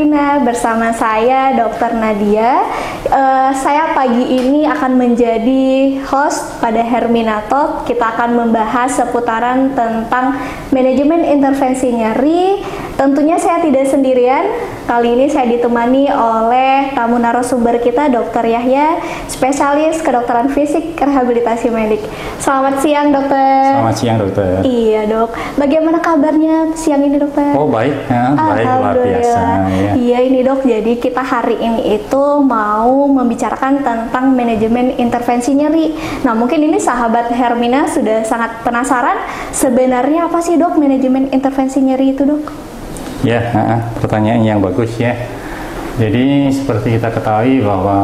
Hermina, bersama saya Dr. Nadia. Saya pagi ini akan menjadi host pada Hermina Talk. Kita akan membahas seputaran tentang manajemen intervensi nyeri. Tentunya saya tidak sendirian. Kali ini saya ditemani oleh tamu narasumber kita, Dr. Yahya, spesialis kedokteran fisik rehabilitasi medik. Selamat siang, dokter. Selamat siang, dokter. Iya, dok. Bagaimana kabarnya siang ini, dokter? Oh, baik. Ya, baik, luar biasa. Ya. Iya, ini dok. Jadi kita hari ini itu mau membicarakan tentang manajemen intervensi nyeri. Nah, mungkin ini sahabat Hermina sudah sangat penasaran. Sebenarnya apa sih, dok, manajemen intervensi nyeri itu, dok? Ya, pertanyaan yang bagus ya. Jadi seperti kita ketahui bahwa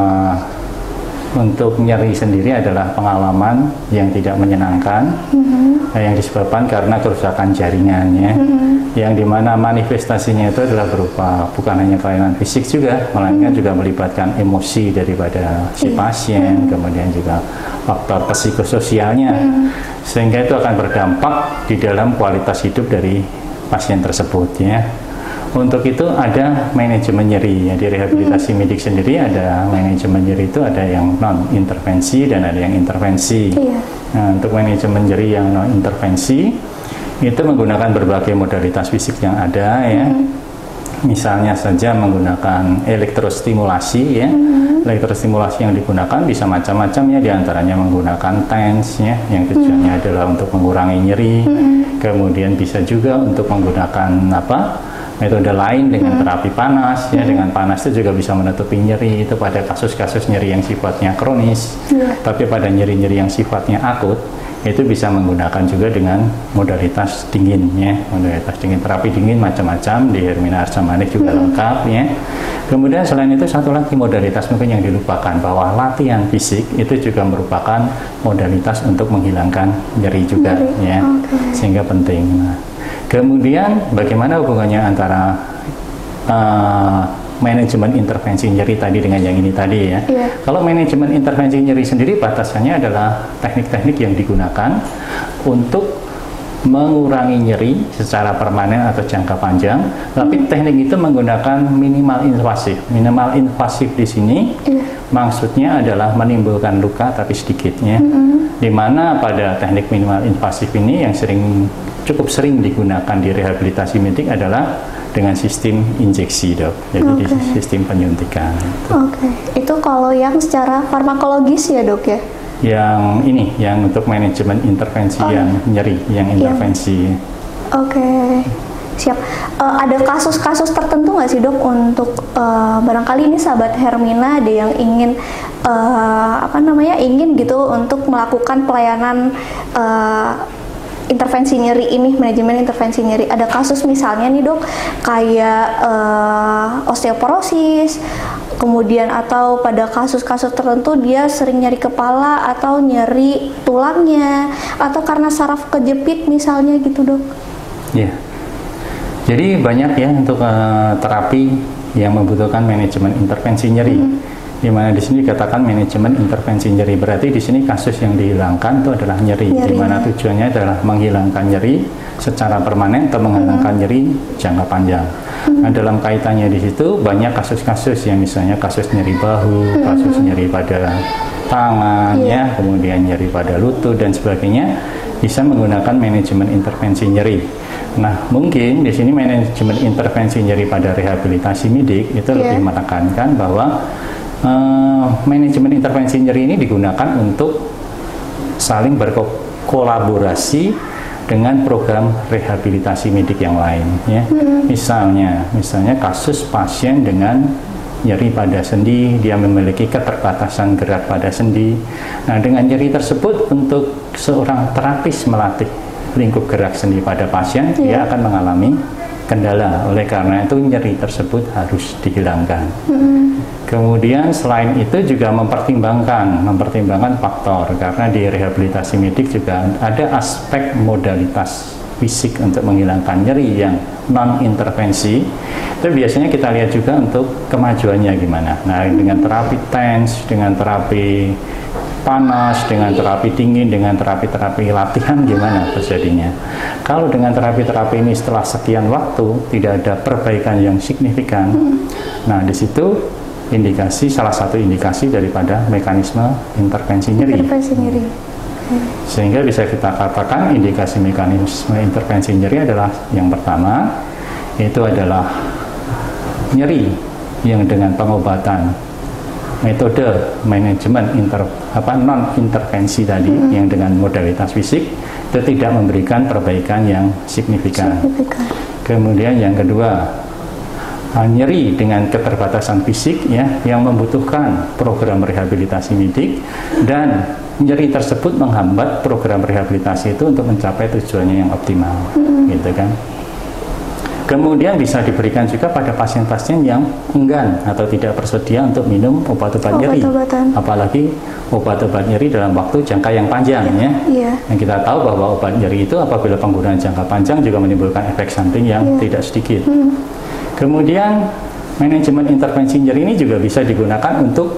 untuk nyeri sendiri adalah pengalaman yang tidak menyenangkan, yang disebabkan karena kerusakan jaringannya, yang dimana manifestasinya itu adalah berupa bukan hanya kelainan fisik juga, melainkan juga melibatkan emosi daripada si pasien, kemudian juga faktor psikososialnya, sehingga itu akan berdampak di dalam kualitas hidup dari pasien tersebut ya. Untuk itu ada manajemen nyeri ya, di rehabilitasi medik sendiri ada manajemen nyeri, itu ada yang non intervensi dan ada yang intervensi. Nah, untuk manajemen nyeri yang non intervensi itu menggunakan berbagai modalitas fisik yang ada ya. Misalnya saja menggunakan elektrostimulasi ya. Elektrostimulasi yang digunakan bisa macam-macam ya, diantaranya menggunakan TENS ya, yang tujuannya adalah untuk mengurangi nyeri. Kemudian bisa juga untuk menggunakan metode lain dengan terapi panas ya, dengan panas itu juga bisa menutupi nyeri itu pada kasus-kasus nyeri yang sifatnya kronis. Tapi pada nyeri-nyeri yang sifatnya akut itu bisa menggunakan juga dengan modalitas dingin ya, modalitas dingin, terapi dingin macam-macam di Hermina Arsa Manik juga lengkap ya. Kemudian selain itu satu lagi modalitas mungkin yang dilupakan, bahwa latihan fisik itu juga merupakan modalitas untuk menghilangkan nyeri juga ya, sehingga penting. Nah, kemudian bagaimana hubungannya antara manajemen intervensi nyeri tadi dengan yang ini tadi ya. Kalau manajemen intervensi nyeri sendiri batasannya adalah teknik-teknik yang digunakan untuk mengurangi nyeri secara permanen atau jangka panjang, tapi teknik itu menggunakan minimal invasif. Minimal invasif di sini maksudnya adalah menimbulkan luka tapi sedikitnya. Di mana pada teknik minimal invasif ini yang cukup sering digunakan di rehabilitasi medik adalah dengan sistem injeksi, dok. Jadi di sistem penyuntikan. Itu kalau yang secara farmakologis ya, dok ya? Yang ini, yang untuk manajemen intervensi yang nyeri, yang intervensi. Siap. Ada kasus-kasus tertentu nggak sih, dok, untuk barangkali ini sahabat Hermina ada yang ingin ingin gitu untuk melakukan pelayanan intervensi nyeri ini, manajemen intervensi nyeri. Ada kasus misalnya nih, dok, kayak osteoporosis, kemudian atau pada kasus-kasus tertentu dia sering nyeri kepala atau nyeri tulangnya, atau karena saraf kejepit misalnya gitu, dok. Jadi banyak ya untuk terapi yang membutuhkan manajemen intervensi nyeri. Di mana di sini dikatakan manajemen intervensi nyeri, berarti di sini kasus yang dihilangkan itu adalah nyeri. Di mana tujuannya adalah menghilangkan nyeri secara permanen atau menghilangkan nyeri jangka panjang. Nah, dalam kaitannya di situ banyak kasus-kasus yang misalnya kasus nyeri bahu, kasus nyeri pada tangan ya, kemudian nyeri pada lutut dan sebagainya, bisa menggunakan manajemen intervensi nyeri. Nah, mungkin di sini manajemen intervensi nyeri pada rehabilitasi medik itu lebih menekankan bahwa manajemen intervensi nyeri ini digunakan untuk saling berkolaborasi dengan program rehabilitasi medik yang lain ya. Misalnya kasus pasien dengan nyeri pada sendi, dia memiliki keterbatasan gerak pada sendi. Nah, dengan nyeri tersebut untuk seorang terapis melatih lingkup gerak sendi pada pasien, dia akan mengalami kendala. Oleh karena itu nyeri tersebut harus dihilangkan. Kemudian selain itu juga mempertimbangkan faktor, karena di rehabilitasi medik juga ada aspek modalitas fisik untuk menghilangkan nyeri yang non intervensi. Itu biasanya kita lihat juga untuk kemajuannya gimana. Nah, dengan terapi TENS, dengan terapi panas, dengan terapi dingin, dengan terapi-terapi latihan, gimana terjadinya? Kalau dengan terapi-terapi ini setelah sekian waktu tidak ada perbaikan yang signifikan, nah di situ salah satu indikasi daripada mekanisme intervensi nyeri. Sehingga bisa kita katakan indikasi mekanisme intervensi nyeri adalah yang pertama, itu adalah nyeri yang dengan pengobatan metode manajemen non intervensi tadi yang dengan modalitas fisik itu tidak memberikan perbaikan yang signifikan. Kemudian yang kedua, nyeri dengan keterbatasan fisik ya yang membutuhkan program rehabilitasi medik, dan nyeri tersebut menghambat program rehabilitasi itu untuk mencapai tujuannya yang optimal, gitu kan. Kemudian bisa diberikan juga pada pasien-pasien yang enggan atau tidak bersedia untuk minum obat-obat nyeri, apalagi obat-obat nyeri dalam waktu jangka yang panjang ya. Yang kita tahu bahwa obat nyeri itu apabila penggunaan jangka panjang juga menimbulkan efek samping yang tidak sedikit. Kemudian manajemen intervensi nyeri ini juga bisa digunakan untuk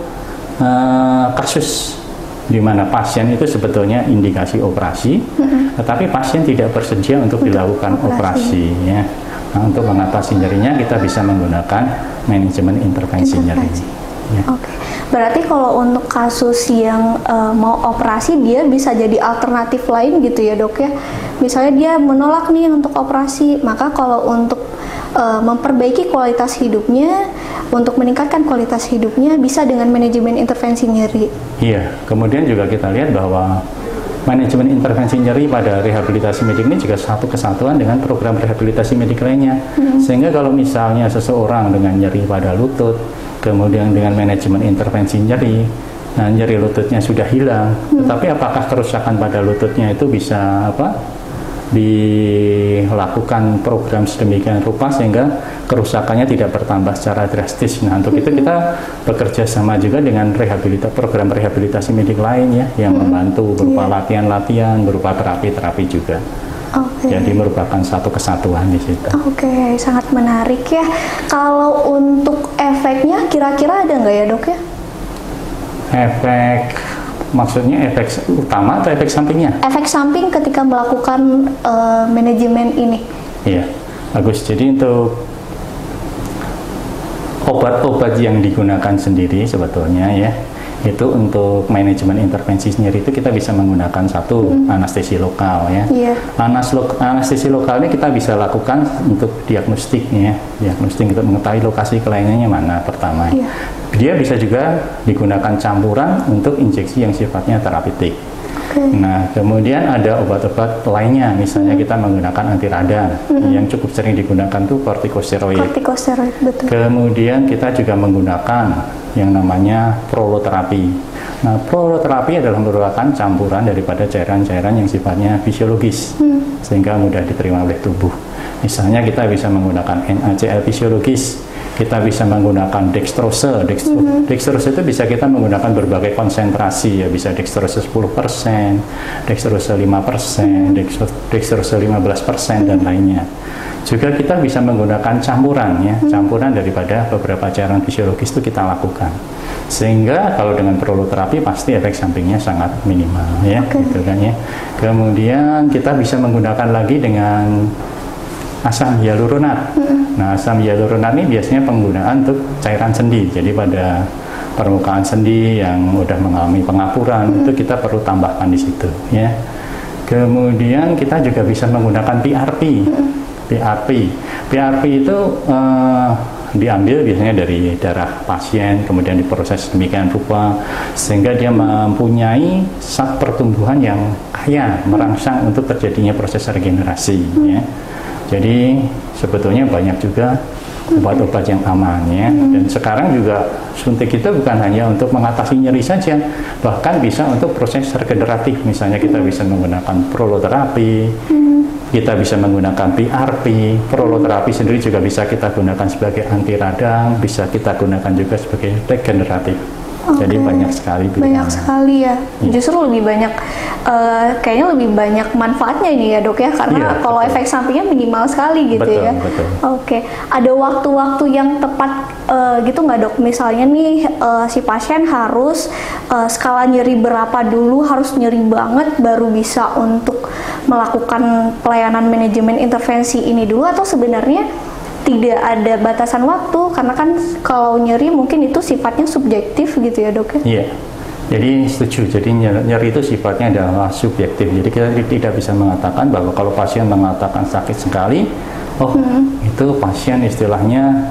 kasus di mana pasien itu sebetulnya indikasi operasi, tetapi pasien tidak bersedia untuk dilakukan operasi ya. Nah, untuk mengatasi nyerinya kita bisa menggunakan manajemen intervensi nyeri. Ya. Oke, berarti kalau untuk kasus yang mau operasi dia bisa jadi alternatif lain gitu ya dok ya. Misalnya dia menolak nih untuk operasi, maka kalau untuk memperbaiki kualitas hidupnya, untuk meningkatkan kualitas hidupnya bisa dengan manajemen intervensi nyeri. Iya, kemudian juga kita lihat bahwa manajemen intervensi nyeri pada rehabilitasi medik ini juga satu kesatuan dengan program rehabilitasi medik lainnya. Sehingga kalau misalnya seseorang dengan nyeri pada lutut, kemudian dengan manajemen intervensi nyeri, nah nyeri lututnya sudah hilang, tetapi apakah kerusakan pada lututnya itu bisa dilakukan program sedemikian rupa sehingga kerusakannya tidak bertambah secara drastis. Nah, untuk itu kita bekerja sama juga dengan program rehabilitasi medik lain ya, yang membantu berupa latihan-latihan, berupa terapi-terapi juga. Jadi merupakan satu kesatuan di situ. Sangat menarik ya. Kalau untuk efeknya kira-kira ada nggak ya dok ya? Efek maksudnya efek utama atau efek sampingnya? Efek samping ketika melakukan manajemen ini. Iya, bagus. Jadi untuk obat-obat yang digunakan sendiri sebetulnya ya, itu untuk manajemen intervensi nyeri itu kita bisa menggunakan satu anestesi lokal ya. Anestesi lokal ini kita bisa lakukan untuk diagnostiknya, diagnostik untuk mengetahui lokasi kelainannya mana pertama. Dia bisa juga digunakan campuran untuk injeksi yang sifatnya terapeutik. Nah, kemudian ada obat-obat lainnya, misalnya kita menggunakan anti radang, yang cukup sering digunakan tuh kortikosteroid. Betul. Kemudian kita juga menggunakan yang namanya proloterapi. Nah, proloterapi adalah merupakan campuran daripada cairan-cairan yang sifatnya fisiologis, sehingga mudah diterima oleh tubuh. Misalnya kita bisa menggunakan NaCl fisiologis, kita bisa menggunakan dextrose. Dextrose itu bisa kita menggunakan berbagai konsentrasi ya, bisa dextrose 10%, dextrose 5%, dextrose 15% dan lainnya. Juga kita bisa menggunakan campuran ya, campuran daripada beberapa cairan fisiologis itu kita lakukan. Sehingga kalau dengan proloterapi pasti efek sampingnya sangat minimal ya, gitu kan ya. Kemudian kita bisa menggunakan lagi dengan asam hyaluronat. Nah, asam hyaluronat ini biasanya penggunaan untuk cairan sendi. Jadi pada permukaan sendi yang udah mengalami pengapuran itu kita perlu tambahkan di situ ya. Kemudian kita juga bisa menggunakan PRP. PRP itu diambil biasanya dari darah pasien, kemudian diproses demikian rupa sehingga dia mempunyai zat pertumbuhan yang kaya merangsang untuk terjadinya proses regenerasi ya. Jadi sebetulnya banyak juga obat-obat yang aman ya. Dan sekarang juga suntik itu bukan hanya untuk mengatasi nyeri saja, bahkan bisa untuk proses regeneratif. Misalnya kita bisa menggunakan proloterapi, kita bisa menggunakan PRP. Proloterapi sendiri juga bisa kita gunakan sebagai anti radang, bisa kita gunakan juga sebagai regeneratif. Jadi banyak sekali pilihannya. Banyak sekali ya. Justru lebih banyak, kayaknya lebih banyak manfaatnya ini ya dok ya, karena kalau efek sampingnya minimal sekali gitu ya. Betul. Oke. Ada waktu-waktu yang tepat gitu nggak dok? Misalnya nih si pasien harus skala nyeri berapa dulu, harus nyeri banget baru bisa untuk melakukan pelayanan manajemen intervensi ini dulu, atau sebenarnya tidak ada batasan waktu, karena kan kalau nyeri mungkin itu sifatnya subjektif gitu ya dok ya? Iya, jadi setuju. Jadi nyeri itu sifatnya adalah subjektif. Jadi kita tidak bisa mengatakan bahwa kalau pasien mengatakan sakit sekali, itu pasien istilahnya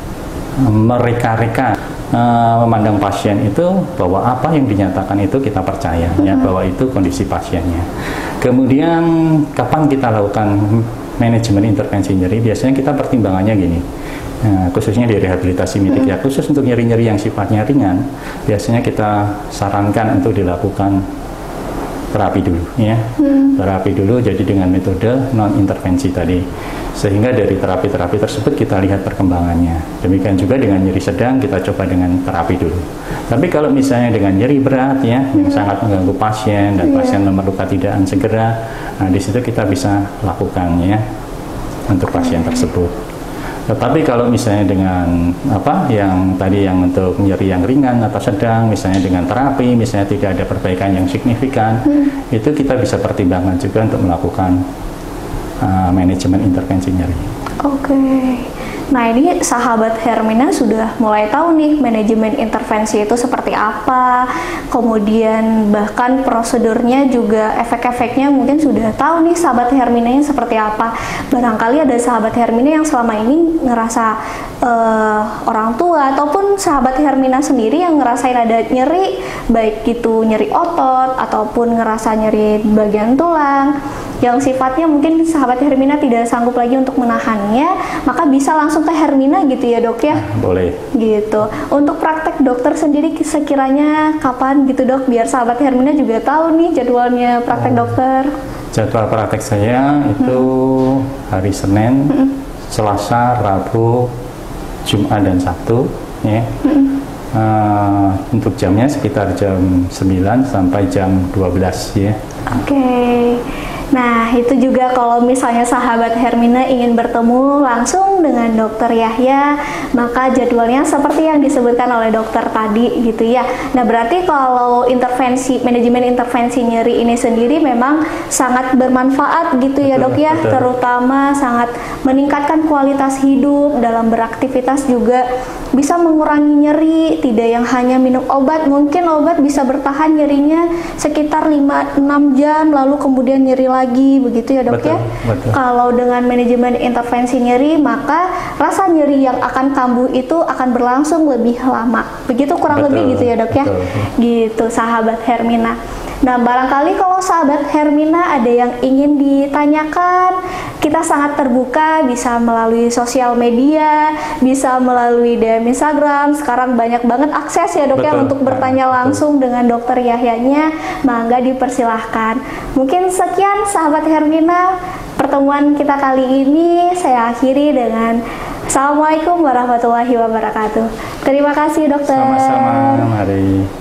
mereka-reka memandang pasien itu bahwa apa yang dinyatakan itu kita percaya, ya, bahwa itu kondisi pasiennya. Kemudian kapan kita lakukan manajemen intervensi nyeri? Biasanya kita pertimbangannya gini, khususnya di rehabilitasi medik ya, khusus untuk nyeri-nyeri yang sifatnya ringan, biasanya kita sarankan untuk dilakukan terapi dulu, ya. Terapi dulu, jadi dengan metode non intervensi tadi, sehingga dari terapi-terapi tersebut kita lihat perkembangannya. Demikian juga dengan nyeri sedang, kita coba dengan terapi dulu. Tapi kalau misalnya dengan nyeri berat ya, yang sangat mengganggu pasien dan pasien memerlukan tindakan segera, nah di situ kita bisa lakukannya untuk pasien tersebut. Tetapi kalau misalnya dengan apa yang tadi yang untuk nyeri yang ringan atau sedang, misalnya dengan terapi, misalnya tidak ada perbaikan yang signifikan, itu kita bisa pertimbangkan juga untuk melakukan manajemen intervensi nyeri. Oke. Nah ini sahabat Hermina sudah mulai tahu nih manajemen intervensi itu seperti apa, kemudian bahkan prosedurnya juga efek-efeknya mungkin sudah tahu nih sahabat Herminanya seperti apa. Barangkali ada sahabat Hermina yang selama ini ngerasa orang tua ataupun sahabat Hermina sendiri yang ngerasain ada nyeri, baik itu nyeri otot ataupun ngerasa nyeri bagian tulang yang sifatnya mungkin sahabat Hermina tidak sanggup lagi untuk menahannya, maka bisa langsung ke Hermina gitu ya dok ya? Boleh. Gitu. Untuk praktek dokter sendiri sekiranya kapan gitu dok? Biar sahabat Hermina juga tahu nih jadwalnya praktek dokter. Jadwal praktek saya itu hari Senin, Selasa, Rabu, Jumat dan Sabtu, ya. Untuk jamnya sekitar jam 9 sampai jam 12 ya. Oke. Nah, itu juga kalau misalnya sahabat Hermina ingin bertemu langsung dengan dokter Yahya, maka jadwalnya seperti yang disebutkan oleh dokter tadi gitu ya. Nah, berarti kalau manajemen intervensi nyeri ini sendiri memang sangat bermanfaat gitu ya dok ya, terutama sangat meningkatkan kualitas hidup dalam beraktivitas, juga bisa mengurangi nyeri, tidak yang hanya minum obat, mungkin obat bisa bertahan nyerinya sekitar 5-6 jam lalu kemudian nyeri lagi begitu ya dok ya. Kalau dengan manajemen intervensi nyeri, maka rasa nyeri yang akan kambuh itu akan berlangsung lebih lama, begitu kurang lebih gitu ya dok ya. Gitu sahabat Hermina. Nah, barangkali kalau sahabat Hermina ada yang ingin ditanyakan, kita sangat terbuka, bisa melalui sosial media, bisa melalui DM Instagram. Sekarang banyak banget akses ya dok ya untuk bertanya langsung dengan dokter Yahyanya. Mangga dipersilahkan. Mungkin sekian sahabat Hermina, pertemuan kita kali ini saya akhiri dengan Assalamualaikum warahmatullahi wabarakatuh. Terima kasih dokter. Sama-sama, mari.